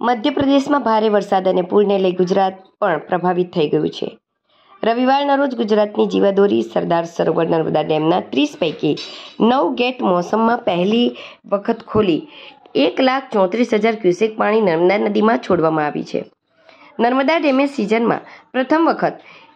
મધ્યપ્રદેશમાં ભારે વરસાદ અને પૂરને લઈ ગુજરાત પણ પ્રભાવિત થઈ ગયું છે। રવિવારના રોજ ગુજરાતની જીવાદોરી સરદાર સરોવર નર્મદા ડેમના 30 પૈકી 9 ગેટ મોસમમાં પહેલી વખત ખોલી 1,34,000 ક્યુસેક પાણી નર્મદા નદીમાં છોડવામાં આવી છે। નર્મદા ડેમે સિઝનમાં પ્રથમ વખત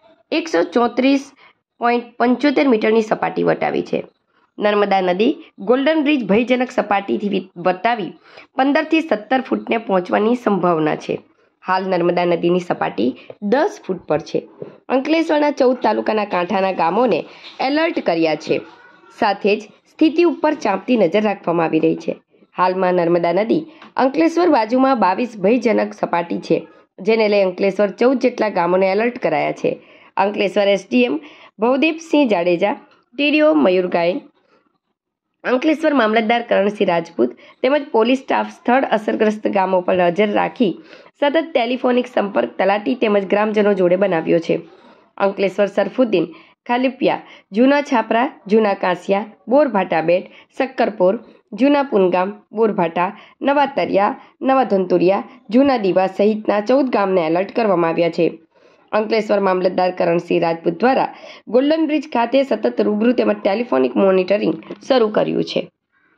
134.75 મીટરની સપાટી વટાવી છે। નર્મદા નદી ગોલ્ડન બ્રિજ ભયજનક સપાટીથી વટાવી 15 થી 17 ફૂટને પહોંચવાની સંભાવના છે। હાલ નર્મદા નદીની સપાટી 10 ફૂટ પર છે। અંકલેશ્વરના 14 તાલુકાના કાંઠાના ગામોને એલર્ટ કર્યા છે। સાથે જ સ્થિતિ ઉપર ચાંપતી નજર રાખવામાં આવી રહી છે। હાલમાં નર્મદા નદી અંકલેશ્વર બાજુમાં 22 ભયજનક સપાટી છે, જેને લઈ અંકલેશ્વર 14 જેટલા ગામોને એલર્ટ કરાયા છે। અંકલેશ્વર એસડીએમ ભવદેવસિંહ જાડેજા, ટીડીઓ મયુર ગાયન, અંકલેશ્વર મામલતદાર કરણસિંહ રાજપૂત તેમજ પોલીસ સ્ટાફ સ્થળ અસરગ્રસ્ત ગામો પર નજર રાખી સતત ટેલિફોનિક સંપર્ક તલાટી તેમજ ગ્રામજનો જોડે બનાવ્યો છે। અંકલેશ્વર સરફુદ્દીન, ખાલીપિયા, જૂના છાપરા, જૂના કાંસિયા, બોરભાટા બેટ, શક્કરપોર, જૂના પુનગામ, બોરભાટા, નવા તરિયા, નવા ધંતુરિયા, જૂના દીવા સહિતના 14 ગામને એલર્ટ કરવામાં આવ્યા છે। અંકલેશ્વર મામલતદાર કરણસિંહ રાજપૂત દ્વારા ગોલ્ડન બ્રિજ ખાતે સતત રૂબરૂ તેમજ ટેલિફોનિક મોનિટરિંગ શરૂ કર્યું છે।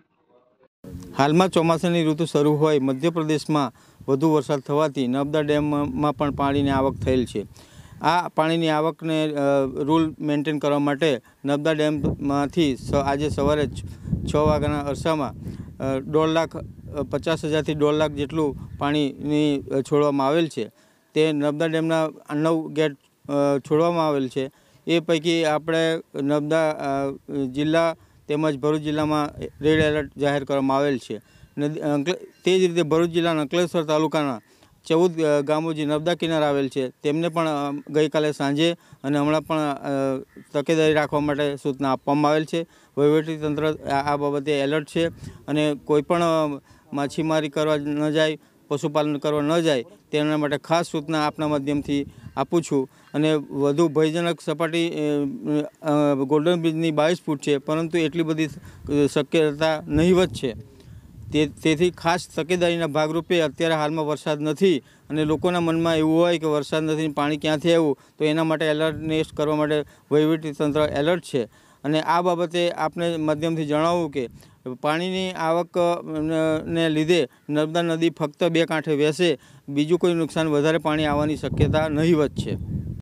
હાલમાં ચોમાસાની ઋતુ શરૂ હોય મધ્યપ્રદેશમાં વધુ વરસાદ થવાથી નર્મદા ડેમમાં પણ પાણીની આવક થયેલ છે। આ પાણીની આવકને રૂલ મેન્ટેન કરવા માટે નર્મદા ડેમમાંથી આજે સવારે 6 વાગ્યાના અરસામાં 1,50,000 થી 1.5 લાખ જેટલું પાણીની છોડવામાં આવેલ છે। તે નર્મદા ડેમના 9 ગેટ છોડવામાં આવેલ છે। એ પૈકી આપણે નર્મદા જિલ્લા તેમજ ભરૂચ જિલ્લામાં રેડ એલર્ટ જાહેર કરવામાં આવેલ છે। તે જ રીતે ભરૂચ જિલ્લાના અંકલેશ્વર તાલુકાના 14 ગામો જે નર્મદા કિનારે આવેલ છે તેમને પણ ગઈકાલે સાંજે અને હમણાં પણ તકેદારી રાખવા માટે સૂચના આપવામાં આવેલ છે। વહીવટીતંત્ર આ બાબતે એલર્ટ છે અને કોઈપણ માછીમારી કરવા ન જાય, પશુપાલન કરવા ન જાય તેના માટે ખાસ સૂચના આપના માધ્યમથી આપું છું। અને વધુ ભયજનક સપાટી ગોલ્ડન બ્રિજની 22 ફૂટ છે, પરંતુ એટલી બધી શક્યતા નહીવત છે। તેથી ખાસ તકેદારીના ભાગરૂપે અત્યારે હાલમાં વરસાદ નથી અને લોકોના મનમાં એવું હોય કે વરસાદ નથી, પાણી ક્યાંથી આવ્યું, તો એના માટે એલર્ટનેસ કરવા માટે વહીવટીતંત્ર એલર્ટ છે। અને આ બાબતે આપને માધ્યમથી જણાવું કે પાણીની આવકને લીધે નર્મદા નદી ફક્ત 2 કાંઠે વહેશે, બીજું કોઈ નુકસાન વધારે પાણી આવવાની શક્યતા નહીવત છે।